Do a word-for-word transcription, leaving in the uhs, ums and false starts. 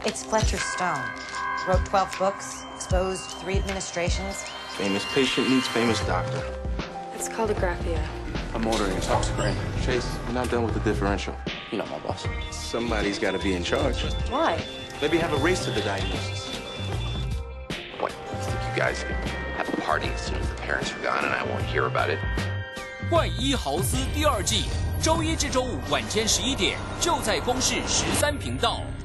It's Fletcher Stone. Wrote twelve books, exposed three administrations. Famous patient needs famous doctor. It's called agraphia. I'm ordering a toxic Chase, we're not done with the differential. You know my boss. Somebody's got to be in charge. Why? Maybe have a race to the diagnosis. What? You think you guys can have a party as soon as the parents are gone and I won't hear about it? 怪医豪斯第二季，周一至周五晚间十一点，就在公视十三频道。